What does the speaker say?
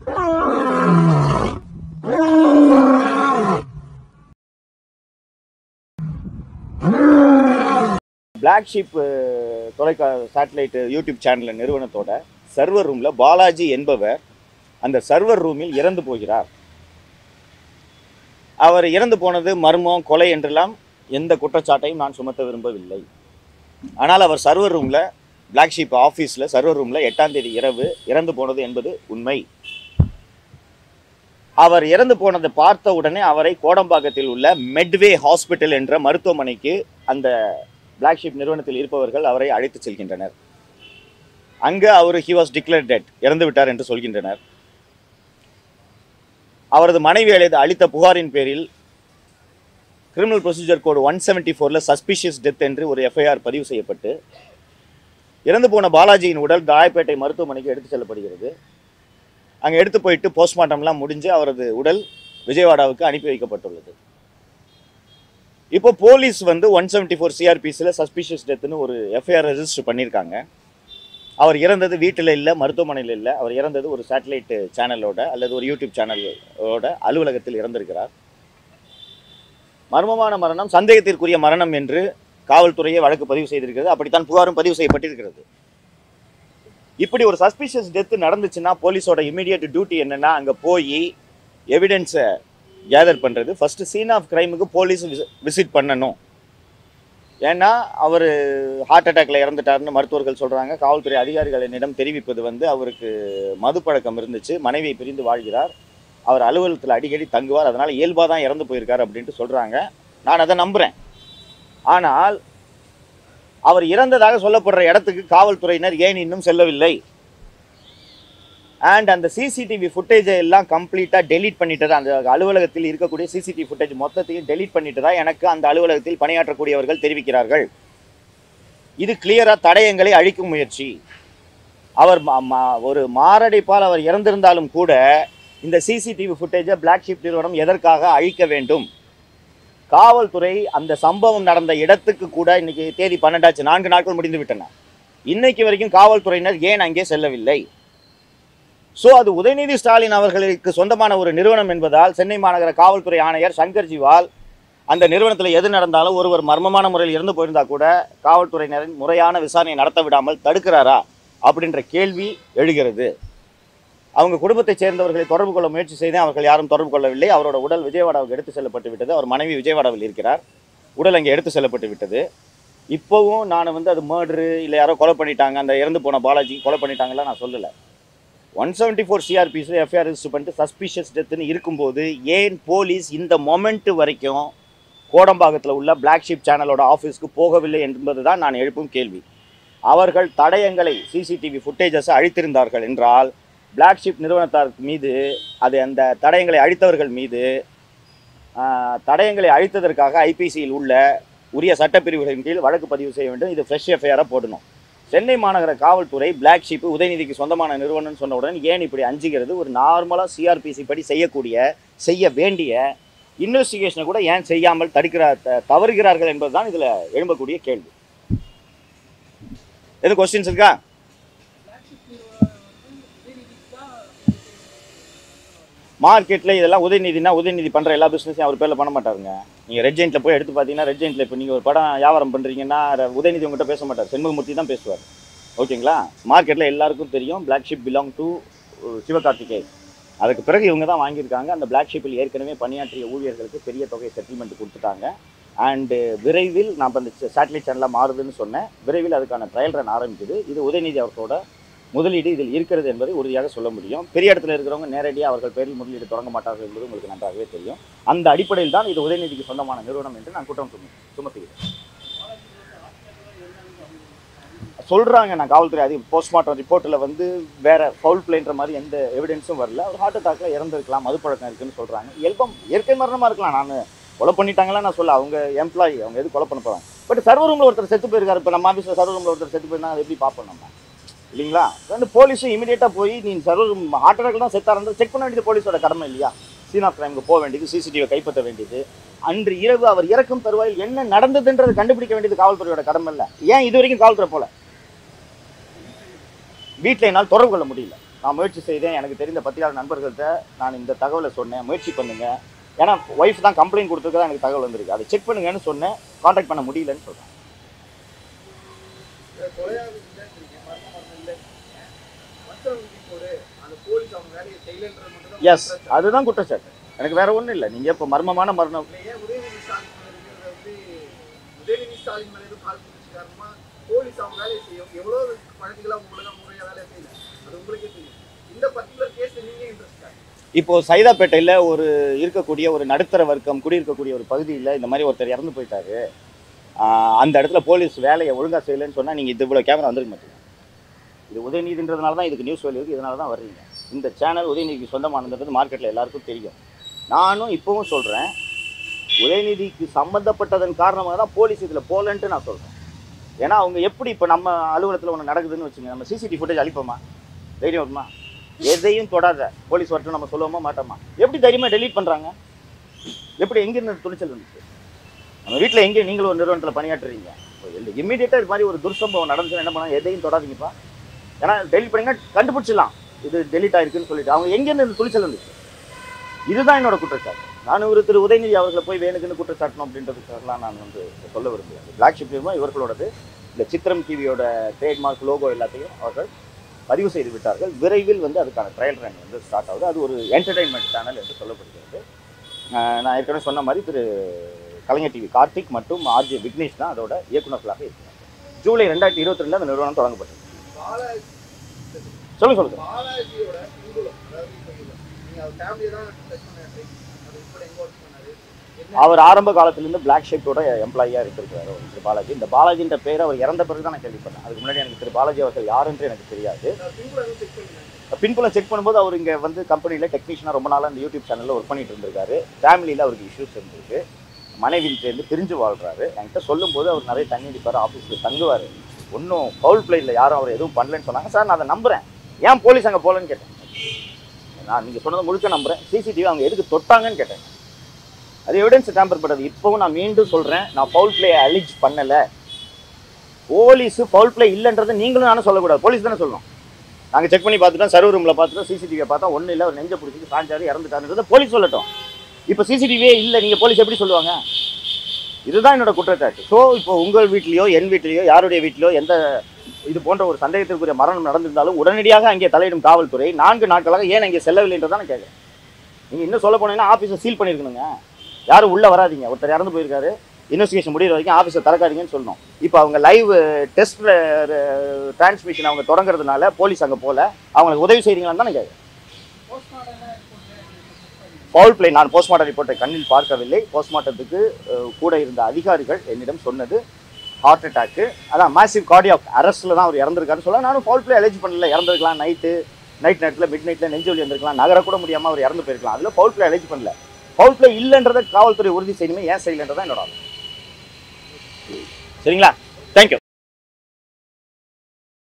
Black sheep satellite YouTube channel நிறுவனத்தோட server ரூம்ல பாலாஜி என்பவர் அந்த சர்வர் ரூமில் இறந்து போகிறார். அவர் இறந்து போனது மர்மம், கொலை என்றெல்லாம் எந்த குற்றச்சாட்டையும் நான் சுமத்த விரும்பவில்லை. ஆனால் அவர் சர்வர் ரூம்ல, பிளாக் ஷீப் ஆஃபீஸில் சர்வர் ரூமில் 8ஆம் தேதி இரவு இறந்து போனது என்பது உண்மை. அவர் இறந்து போனதை பார்த்த உடனே அவரை கோடம்பாக்கத்தில் உள்ள மெட்வே ஹாஸ்பிட்டல் என்ற மருத்துவமனைக்கு அந்த பிளாக் ஷீப் நிறுவனத்தில் இருப்பவர்கள் அவரை அழைத்து செல்கின்றனர். அங்கு அவர் ஹி வாஸ் டிக்ளேர்ட் டெட், இறந்து விட்டார் என்று சொல்கின்றனர். அவரது மனைவி அளித்த புகாரின் பேரில் criminal procedure code 174 suspicious death என்று ஒரு எஃப்ஐஆர் பதிவு செய்யப்பட்டு இறந்து போன பாலாஜியின் உடல் ராயப்பேட்டை மருத்துவமனைக்கு எடுத்து செல்லப்படுகிறது. அங்கே எடுத்து போயிட்டு போஸ்ட்மார்ட்டம்லாம் முடிஞ்சு அவரது உடல் விஜயவாடாவுக்கு அனுப்பி வைக்கப்பட்டுள்ளது. இப்போ போலீஸ் 174 சிஆர்பிசியில் சஸ்பிஷியஸ் டெத்துன்னு ஒரு எஃப்ஐஆர் ரெஜிஸ்டர் பண்ணியிருக்காங்க. அவர் இறந்தது வீட்டில் இல்லை, மருத்துவமனையில் இல்லை. அவர் இறந்தது ஒரு சேட்டலைட் சேனலோட அல்லது ஒரு யூடியூப் சேனலோட அலுவலகத்தில் இறந்திருக்கிறார். மர்மமான மரணம், சந்தேகத்திற்குரிய மரணம் என்று காவல்துறையே வழக்கு பதிவு செய்திருக்கிறது. அப்படித்தான் புகாரும் பதிவு செய்யப்பட்டிருக்கிறது. இப்படி ஒரு சஸ்பிஷியஸ் டெத்து நடந்துச்சுன்னா போலீஸோட இமீடியட் டியூட்டி என்னன்னா, அங்கே போய் எவிடன்ஸை கேதர் பண்ணுறது. ஃபர்ஸ்ட் சீன் ஆஃப் கிரைமுக்கு போலீஸ் விசிட் பண்ணணும். ஏன்னா அவர் ஹார்ட் அட்டாக்ல இறந்துட்டாருன்னு மருத்துவர்கள் சொல்கிறாங்க. காவல்துறை அதிகாரிகள் என்னிடம் தெரிவிப்பது அவருக்கு மது பழக்கம் இருந்துச்சு, மனைவியை பிரிந்து வாழ்கிறார், அவர் அலுவலகத்தில் அடிக்கடி தங்குவார், அதனால் இயல்பாக தான் இறந்து போயிருக்கார் அப்படின்ட்டு சொல்கிறாங்க. நான் அதை நம்புகிறேன். ஆனால் அவர் இறந்ததாக சொல்லப்படுற இடத்துக்கு காவல்துறையினர் ஏன் இன்னும் செல்லவில்லை? அண்ட் அந்த சிசிடிவி ஃபுட்டேஜை எல்லாம் கம்ப்ளீட்டாக டெலீட் பண்ணிட்டு தான், அந்த அலுவலகத்தில் இருக்கக்கூடிய சிசிடிவி ஃபுட்டேஜ் மொத்தத்தையும் டெலீட் பண்ணிட்டு தான் எனக்கு அந்த அலுவலகத்தில் பணியாற்றக்கூடியவர்கள் தெரிவிக்கிறார்கள். இது கிளியராக தடயங்களை அழிக்கும் முயற்சி. அவர் ஒரு மாரடைப்பால் அவர் இறந்திருந்தாலும் கூட இந்த சிசிடிவி ஃபுட்டேஜை பிளாக் ஷீப் நிறுவனம் எதற்காக அழிக்க வேண்டும்? காவல்துறை அந்த சம்பவம் நடந்த இடத்துக்கு கூட இன்னைக்கு தேதி 12 4 நாட்கள் முடிந்து விட்டன. இன்னைக்கு வரைக்கும் காவல்துறையினர் ஏன் அங்கே செல்லவில்லை? ஸோ அது உதயநிதி ஸ்டாலின் அவர்களுக்கு சொந்தமான ஒரு நிறுவனம் என்பதால் சென்னை மாநகர காவல்துறை ஆணையர் சங்கர் ஜிவால் அந்த நிறுவனத்தில் எது நடந்தாலும் ஒருவர் மர்மமான முறையில் இறந்து போயிருந்தா கூட காவல்துறையினரின் முறையான விசாரணை நடத்த விடாமல் தடுக்கிறாரா அப்படின்ற கேள்வி எழுகிறது. அவங்க குடும்பத்தைச் சேர்ந்தவர்களை தொடர்பு கொள்ள முயற்சி செய்தேன், அவர்கள் யாரும் தொடர்பு கொள்ளவில்லை. அவரோட உடல் விஜயவாடாவுக்கு எடுத்து செல்லப்பட்டு விட்டது. அவர் மனைவி விஜயவாடாவில் இருக்கிறார். உடல் அங்கே எடுத்து செல்லப்பட்டு விட்டது. இப்போவும் நான் அது மர்டரு இல்லை யாரோ கொலை பண்ணிட்டாங்க, அந்த இறந்து போன பாலாஜி கொலை பண்ணிட்டாங்கலாம் நான் சொல்லலை. 174 சிஆர்பிஸில் எஃப்ஐஆர் ரெஜிஸ்டர் பண்ணிட்டு சஸ்பிஷியஸ் டெத்துன்னு இருக்கும்போது ஏன் போலீஸ் இந்த மொமெண்ட் வரைக்கும் கோடம்பாக்கத்தில் உள்ள பிளாக் ஷீப் சேனலோட ஆஃபீஸ்க்கு போகவில்லை என்பது தான் நான் எழுப்பும் கேள்வி. அவர்கள் தடயங்களை சிசிடிவி ஃபுட்டேஜஸை அழித்திருந்தார்கள் என்றால் பிளாக் ஷீப் நிறுவனத்தார் மீது, அது அந்த தடயங்களை அழித்தவர்கள் மீது தடயங்களை அழித்ததற்காக ஐபிசியில் உள்ள உரிய சட்டப்பிரிவுகளின் கீழ் வழக்கு பதிவு செய்ய வேண்டும். இது ஃப்ரெஷ் எஃப்ஐஆராக போடணும். சென்னை மாநகர காவல்துறை பிளாக் ஷீப் உதயநிதிக்கு சொந்தமான நிறுவனம்னு சொன்ன உடனே ஏன் இப்படி அஞ்சுகிறது? ஒரு நார்மலாக சிஆர்பிசி படி செய்ய வேண்டிய இன்வெஸ்டிகேஷனை கூட ஏன் செய்யாமல் தவறுகிறார்கள் என்பதுதான் இதில் எழும்பக்கூடிய கேள்வி. எது கொஸ்டின்ஸ் இருக்கா? மார்க்கெட்டில் இதெல்லாம் உதயநிதி பண்ணுற எல்லா பிஸ்னஸையும் அவர் பேரில் பண்ண மாட்டாருங்க. நீங்கள் ரெட் ஜெயின்ட்டில் போய் எடுத்து பார்த்தீங்கன்னா, ரெட் ஜெயின்ட்டில் இப்போ நீங்கள் ஒரு படம் வியாபாரம் பண்ணுறீங்கன்னா உதயநிதி உங்கள்கிட்ட பேச மாட்டார், செண்முகமூர்த்தி தான் பேசுவார். ஓகேங்களா? மார்க்கெட்டில் எல்லாருக்கும் தெரியும் black sheep belong to Sivakarthikeyan. அதுக்கு பிறகு இவங்க தான் வாங்கியிருக்காங்க. அந்த பிளாக் ஷீப்பில் ஏற்கனவே பணியாற்றிய ஊழியர்களுக்கு பெரிய தொகை செட்டில்மெண்ட் கொடுத்துட்டாங்க. அண்டு விரைவில் நான் இப்போ அந்த சேட்டலைட் சேனலாக மாறுதுன்னு சொன்னேன். விரைவில் அதுக்கான ட்ரையல் ரன் ஆரம்பிக்குது. இது உதயநிதி அவர்களோட முதலீடு இதில் இருக்கிறது என்பதை உறுதியாக சொல்ல முடியும். பெரிய இடத்துல இருக்கிறவங்க நேரடியாக அவர்கள் பேரில் முதலீடு தொடங்க மாட்டார்கள் என்பது உங்களுக்கு நன்றாகவே தெரியும். அந்த அடிப்படையில் தான் இது உதயநிதிக்கு சொந்தமான நிறுவனம் என்று நான் குற்றம் சுமத்துகிறேன். சொல்கிறாங்க, நான் காவல்துறை போஸ்ட்மார்ட்டம் ரிப்போர்ட்டில் வேற ஃபவுல் பிளேன்ற மாதிரி எந்த எவிடன்ஸும் வரல. அவர் ஹார்ட் அட்டாக்ல இறந்துருக்கலாம், மது பழக்கம் இருக்குன்னு சொல்கிறாங்க. இயற்கை மரணமாக இருக்கலாம். நான் கொலை பண்ணிட்டாங்களா நான் சொல்ல, அவங்க எம்ப்ளாயி, அவங்க எது கொலை பண்ண போகிறாங்க. பட் சர்வர் ரூமில் ஒருத்தர் செத்து போயிருக்காரு. இப்போ நம்ம ஆஃபீஸில் சர்வர் ரூமில் ஒருத்தர் செத்து போயிருந்தாங்க, அதை எப்படி பார்ப்போம் நம்ம? இல்லைங்களா? போலீஸும் இமீடியட்டாக போய் நீ சர்வர் ஹார்ட் அட்டாக் தான் செத்தா இருந்தால் செக் பண்ண வேண்டியது போலீஸோட கடமை இல்லையா? சீன் ஆஃப் கிரைமுக்கு போக வேண்டியது, சிசிடிவியை கைப்பற்ற வேண்டியது, அன்று இரவு அவர் இறக்கும் தருவாயில் என்ன நடந்ததுன்றதை கண்டுபிடிக்க வேண்டியது காவல்துறையோட கடமை இல்லை. ஏன் இது வரைக்கும் காவல்துறை போல? வீட்டில் என்னால் தொடர்பு கொள்ள முடியல. நான் முயற்சி செய்தேன், எனக்கு தெரிந்த பத்திரிகையாளர் நண்பர்கள்ட்ட நான் இந்த தகவலை சொன்னேன், முயற்சி பண்ணுங்க. ஏன்னா ஒய்ஃப் தான் கம்ப்ளைண்ட் கொடுத்துருக்கதா எனக்கு தகவல் வந்திருக்கு, அதை செக் பண்ணுங்கன்னு சொன்னேன். கான்டாக்ட் பண்ண முடியலன்னு சொல்கிறேன். எஸ், அதுதான் குற்றச்சாட்டு. எனக்கு வேற ஒன்றும் இல்லை. நீங்கள் இப்போ மர்மமான மரணம் இப்போ சைதாப்பேட்டையில் ஒரு இருக்கக்கூடிய ஒரு நடுத்தர வர்க்கம் குடியிருக்கக்கூடிய ஒரு பகுதியில் இந்த மாதிரி ஒருத்தர் இறந்து போயிட்டாரு, அந்த இடத்துல போலீஸ் வேலையை ஒழுங்காக செய்யலைன்னு சொன்னால் நீங்கள் இது இவ்வளோ கேமரா வந்துருக்க மாட்டீங்க. இது உதயநிதின்றதுனால தான் இதுக்கு நியூஸ் வேல்யூ இருக்குது, இதனால தான் வர்றீங்க. இந்த சேனல் உதயநிதிக்கு சொந்தமானது மார்க்கெட்டில் எல்லாருக்கும் தெரியும். நானும் இப்போவும் சொல்கிறேன், உதயநிதிக்கு சம்மந்தப்பட்டதன் காரணமாக தான் போலீஸ் இதில் போகலன்ட்டு நான் சொல்கிறேன். ஏன்னா அவங்க எப்படி இப்போ நம்ம அலுவலகத்தில் ஒன்று நடக்குதுன்னு வச்சுங்க, நம்ம சிசிடிவி ஃபுட்டேஜ் அழிப்போமா? தைரியம் வருமா? எதையும் தொடாத போலீஸ் வரட்டும் நம்ம சொல்லுவோமா மாட்டோமா? எப்படி தைரியமாக டெலீட் பண்ணுறாங்க? எப்படி எங்கேருந்து துணிச்சல் வந்துச்சு? நம்ம வீட்டில் எங்கே நீங்களும் ஒரு நிறுவனத்தில் பணியாற்றுறீங்க, இம்மீடியட்டாக இது மாதிரி ஒரு துர்சம்பவம் நடந்துச்சுன்னா என்ன பண்ணால் எதையும் தொடாதீங்கப்பா. ஏன்னா டெலிட் பண்ணிங்கன்னா கண்டுபிடிச்சிடலாம் இது டெலிட் ஆகிருக்குன்னு சொல்லிட்டு. அவங்க எங்கேருந்து இந்த துணிச்சல் வந்துச்சு? இதுதான் என்னோட குற்றச்சாட்டு. நான் ஒரு திரு உதயநிதி அவர்களை போய் வேணுக்குன்னு குற்றச்சாட்டணும் அப்படின்றதுக்காகலாம் நான் சொல்ல விரும்புகிறேன். பிளாக் ஷிப் இவர்களோடது இந்த சித்திரம் டிவியோட ட்ரேட்மார்க் லோகோ எல்லாத்தையும் அவர்கள் பதிவு செய்து விட்டார்கள். விரைவில் அதுக்கான ட்ரையல் ரன் ஸ்டார்ட் ஆகுது. அது ஒரு என்டர்டெயின்மெண்ட் சேனல் என்று சொல்லப்படுகிறது. நான் ஏற்கனவே சொன்ன மாதிரி திரு கலைஞர் டிவி கார்த்திக் மற்றும் ஆர்ஜே விக்னேஷ் தான் அதோட இயக்குநர்களாக இருக்கிறாங்க. ஜூலை 2022 அந்த நிறுவனம் தொடங்கப்பட்டது. சொல்லுங்க. அவர் ஆரம்ப காலத்திலிருந்து பிளாக் ஷிப்போட எம்ப்ளாயியாக இருந்திருக்காரு திரு பாலாஜி. இந்த பாலாஜின்ற பேர் அவர் இறந்த பிறகு தான் நான் கேள்விப்பட்டேன். அதுக்கு முன்னாடி எனக்கு திரு பாலாஜி அவர்கள் யாருன்று எனக்கு தெரியாது. பின்புலம் செக் பண்ணும்போது அவர் இங்கே கம்பெனியில் டெக்னீஷியனாக ரொம்ப நாளாக இந்த யூடியூப் சேனலில் ஒர்க் பண்ணிட்டு இருந்திருக்காரு. ஃபேமிலியில் அவருக்கு இஷ்யூஸ் இருந்திருக்கு, மனைவியிலேருந்து பிரிஞ்சு வாழ்கிறாரு. என்கிட்ட சொல்லும்போது அவர் நிறைய தண்ணி அடிப்பார், ஆஃபீஸில் தங்குவார், ஒன்றும் ஃபவுல் பிளேயில் யாரும் அவர் எதுவும் பண்ணலன்னு சொன்னாங்க. சார் நான் அதை நம்புகிறேன், ஏன் போலீஸ் அங்கே போகலன்னு கேட்டேன். நான் நீங்கள் சொன்னதை முழுக்க நம்புகிறேன். சிசிடிவி அவங்க எதுக்கு தொட்டாங்கன்னு கேட்டேன். அது எவிடன்ஸ் டேம்பர் பட்டது. இப்போவும் நான் மீண்டும் சொல்கிறேன், நான் ஃபவுல் பிளேயை அலிஜ் பண்ணலை. போலீஸு ஃபவுல் பிளே இல்லைன்றதை நீங்களும் நானும் சொல்லக்கூடாது, போலீஸ் தானே சொல்லணும். நாங்கள் செக் பண்ணி பார்த்துட்டோம், சர்வர் ரூமில் பார்த்துட்டோம், சிசிடிவியை பார்த்தா ஒன்றும் இல்லை, ஒரு நெஞ்சை பிடிச்சிட்டு சாஞ்சாரு இறந்துட்டாருன்றதை போலீஸ் சொல்லட்டும். இப்போ சிசிடிவியே இல்லை, நீங்கள் போலீஸ் எப்படி சொல்லுவாங்க? இதுதான் என்னோட குற்றச்சாட்டு. ஸோ இப்போ உங்கள் வீட்லேயோ என் வீட்லேயோ யாருடைய வீட்லையோ எந்த இது போன்ற ஒரு சந்தேகத்திற்குரிய மரணம் நடந்திருந்தாலும் உடனடியாக அங்கே தலையிடும் காவல்துறை 4 நாட்களாக ஏன் அங்கே செல்லவில்லைன்றதான் நான் கேட்குறேன். நீங்கள் இன்னும் சொல்ல போனீங்கன்னா ஆஃபீஸை சீல் பண்ணியிருக்கணுங்க, யாரும் உள்ளே வராதிங்க, ஒருத்தர் இறந்து போயிருக்காரு, இன்வெஸ்டிகேஷன் முடிகிற வரைக்கும் ஆஃபீஸை திறக்காதீங்கன்னு சொல்லணும். இப்போ அவங்க லைவ் டெஸ்ட் டிரான்ஸ்மிஷன் அவங்க தொடங்குறதுனால போலீஸ் அங்கே போகல, அவங்களுக்கு உதவி செய்கிறீங்களான்னு தான் நான் கேட்குறேன். ஃபவுல் பிளே, நான் போஸ்ட்மார்ட்டம் ரிப்போர்ட்டை கண்ணில் பார்க்கவில்லை. போஸ்ட்மார்ட்டத்துக்கு கூட இருந்த அதிகாரிகள் என்னிடம் சொன்னது ஹார்ட் அட்டாக்கு, அதான் மேசிவ் கார்டியாக் அரெஸ்ட்டில் தான் அவர் இறந்துருக்காருன்னு சொல்ல. நானும் ஃபவுல் பிளே அலர்ஜி பண்ணல, இறந்துருக்கலாம், நைட் நேரத்தில் மிட் நைட்டில் நெஞ்சு வலி இருந்திருக்கலாம், நகரக்கூட முடியாமல் அவர் இறந்து போயிருக்கலாம். அதில் ஃபவுல் பிளே அலர்ஜி பண்ணல. ஃபவுல் பிளே இல்லைன்றதை காவல்துறை உறுதி செய்யணுமே, ஏன் செய்யலைன்றதான் என்னோட ஆகும். சரிங்களா? தேங்க்யூ.